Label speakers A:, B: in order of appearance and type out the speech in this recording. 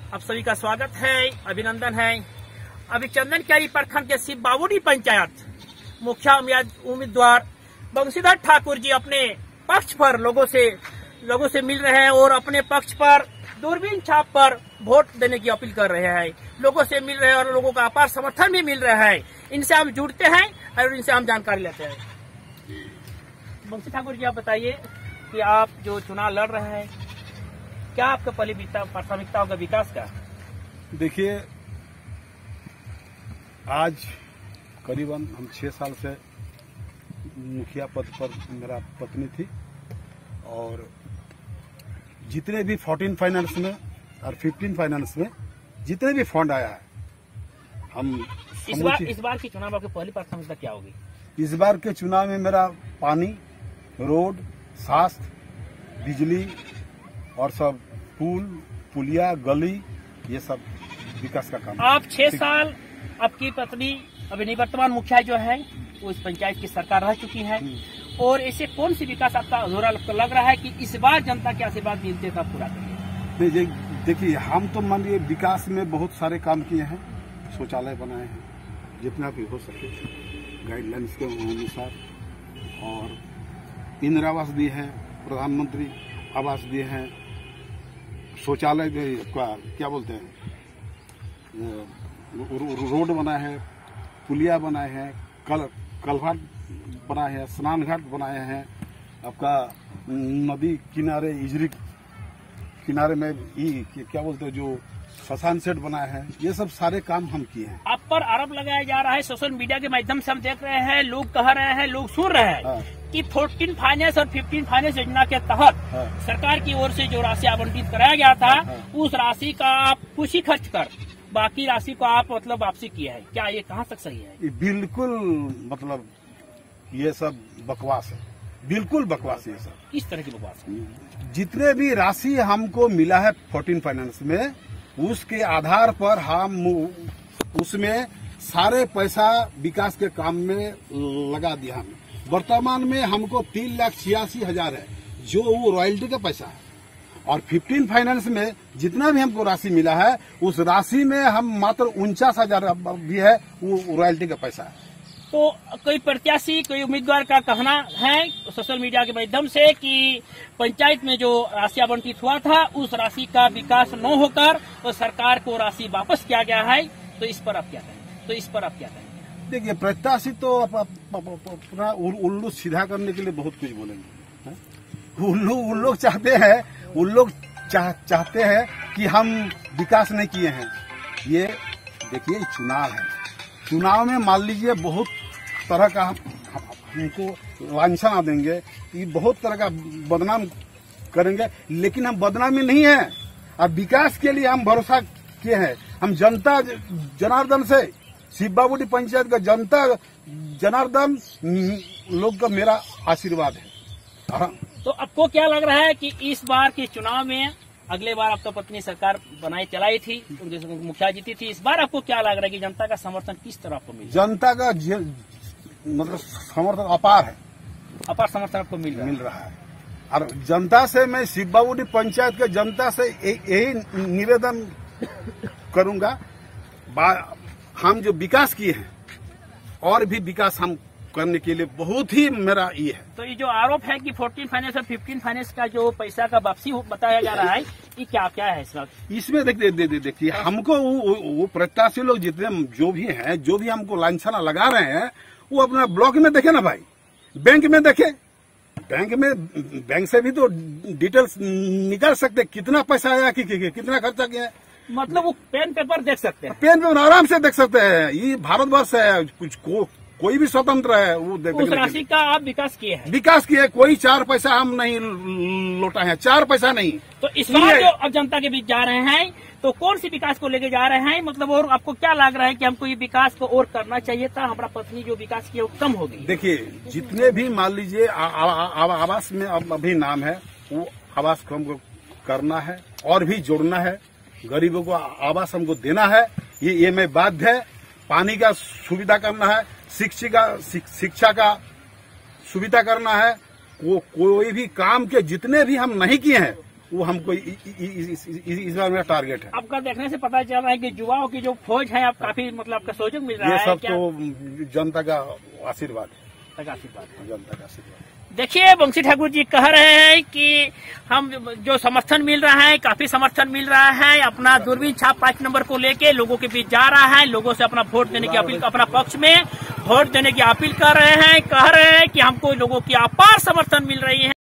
A: आप सभी का स्वागत है, अभिनंदन है। अभी चंदन क्यारी प्रखंड के शिव बावड़ी पंचायत मुखिया उम्मीदवार बंशीधर ठाकुर जी अपने पक्ष पर लोगों से मिल रहे हैं और अपने पक्ष पर दूरबीन छाप पर वोट देने की अपील कर रहे हैं। लोगों से मिल रहे हैं और लोगों का अपार समर्थन भी मिल रहा है। इनसे हम जुड़ते हैं और इनसे हम जानकारी लेते हैं। बंशी ठाकुर जी, आप बताइए कि आप जो चुनाव लड़ रहे हैं, क्या आपका पहली प्राथमिकता होगा विकास का?
B: देखिए, आज करीबन हम 6 साल से मुखिया पद पर मेरा पत्नी थी और जितने भी 14 फाइनेंस में और 15 फाइनेंस में जितने भी फंड आया है, हम
A: इस बार की चुनाव आपकी पहली प्राथमिकता क्या होगी?
B: इस बार के चुनाव में मेरा पानी, रोड, स्वास्थ्य, बिजली और सब पुलिया, गली, ये सब विकास का काम।
A: आप 6 साल आपकी पत्नी अभी निवर्तमान मुखिया जो है वो इस पंचायत की सरकार रह चुकी है और ऐसे कौन सी विकास आपका अधूरा लग रहा है कि इस बार जनता के आशीर्वाद मिलते का पूरा करेंगे?
B: देखिए, हम तो मान लीजिए विकास में बहुत सारे काम किए हैं, शौचालय बनाए हैं जितना भी हो सके गाइडलाइंस के अनुसार, और इंदिरा आवास दिए हैं, प्रधानमंत्री आवास दिए हैं, शौचालय का क्या बोलते हैं, रोड बनाए हैं, पुलिया बनाए हैं, कलघाट बनाए हैं, स्नान घाट बनाए हैं, आपका नदी किनारे इजरी किनारे में क्या बोलते हैं जो श्मशान सेट बनाए हैं, ये सब सारे काम हम किए हैं।
A: आप पर आरोप लगाया जा रहा है, सोशल मीडिया के माध्यम से हम देख रहे हैं, लोग कह रहे हैं, लोग सुन रहे हैं कि 14 फाइनेंस और 15 फाइनेंस योजना के तहत सरकार की ओर से जो राशि आवंटित कराया गया था, उस राशि का आप कुछ ही खर्च कर बाकी राशि को आप मतलब वापसी किया है। क्या ये कहाँ तक सही है?
B: बिल्कुल, मतलब ये सब बकवास है, बिल्कुल बकवास है। ये सब
A: किस तरह की बकवास है?
B: जितने भी राशि हमको मिला है 14 फाइनेंस में, उसके आधार पर हम उसमें सारे पैसा विकास के काम में लगा दिया। हमें वर्तमान में हमको 3,86,000 है जो वो रॉयल्टी का पैसा है, और 15 फाइनेंस में जितना भी हमको राशि मिला है उस राशि में हम मात्र 49,000 भी है वो रॉयल्टी का पैसा है।
A: तो कोई प्रत्याशी, कोई उम्मीदवार का कहना है सोशल मीडिया के माध्यम से कि पंचायत में जो राशि आवंटित हुआ था उस राशि का विकास न होकर तो सरकार को राशि वापस किया गया है, तो इस पर आप क्या कहेंगे?
B: देखिए, प्रत्याशी तो अपना उल्लू सीधा करने के लिए बहुत कुछ बोलेंगे। उन लोग चाहते हैं कि हम विकास नहीं किए हैं। ये देखिए, चुनाव है, चुनाव में मान लीजिए बहुत तरह का हमको लांछना देंगे, ये बहुत तरह का बदनाम करेंगे, लेकिन हम बदनामी नहीं है। अब विकास के लिए हम भरोसा किए हैं। हम जनता जनार्दन से, शिव बावड़ी पंचायत का जनता जनार्दन लोग का मेरा आशीर्वाद है।
A: तो आपको क्या लग रहा है कि इस बार के चुनाव में, अगले बार आपका पत्नी सरकार चलाई थी, मुखिया जीती थी, इस बार आपको क्या लग रहा है कि जनता का समर्थन किस तरह आपको मिल?
B: जनता का मतलब समर्थन अपार है,
A: अपार समर्थन आपको मिल रहा है।
B: और जनता से मैं शिव बावड़ी पंचायत के जनता से यही निवेदन करूंगा, हम जो विकास किए हैं और भी विकास हम करने के लिए बहुत ही मेरा ये है।
A: तो ये जो आरोप है कि 14 फाइनेंस और 15 फाइनेंस का जो पैसा का वापसी बताया जा रहा है, ये क्या है
B: इसमें? देखिए, हमको वो प्रत्याशी लोग जितने जो भी हैं, जो भी हमको लांछना लगा रहे हैं, वो अपना ब्लॉक में देखे ना भाई, बैंक में देखे, बैंक से भी तो डिटेल्स निकाल सकते, कितना पैसा आया, कितना खर्चा किया है,
A: मतलब वो पेन पेपर देख सकते हैं,
B: पेन पेपर आराम से देख सकते हैं। ये भारतवर्ष है, कुछ कोई भी स्वतंत्र है, वो
A: उस राशि का आप विकास किए,
B: कोई 4 पैसा हम नहीं लौटा है, 4 पैसा नहीं।
A: तो इस बार जो अब जनता के बीच जा रहे हैं, तो कौन सी विकास को लेके जा रहे हैं? मतलब और आपको क्या लग रहा है कि हमको ये विकास को और करना चाहिए था, हमारा पत्नी जो विकास किया वो कम हो गई?
B: देखिए, जितने भी मान लीजिए आवास में अभी नाम है, वो आवास को हमको करना है और भी जोड़ना है, गरीबों को आवास हमको देना है, ये मैं बाध्य है। पानी का सुविधा करना है, शिक्षा का सुविधा करना है, कोई भी काम के जितने भी हम नहीं किए हैं वो हमको इस बार मेरा टारगेट है।
A: आपका देखने से पता चल रहा है कि युवाओं की जो फौज है, आप काफी मतलब आपका सहयोग मिल रहा है।
B: ये सब तो जनता का आशीर्वाद है, जनता का आशीर्वाद।
A: देखिए बंसी ठाकुर जी कह रहे हैं कि हम जो समर्थन मिल रहा है, काफी समर्थन मिल रहा है। अपना दूरबीन छाप 5 नंबर को लेके लोगों के बीच जा रहा है, लोगों से अपना वोट देने की अपील, अपना पक्ष में वोट देने की अपील कर रहे हैं। कह रहे हैं कि हमको लोगों की अपार समर्थन मिल रही है।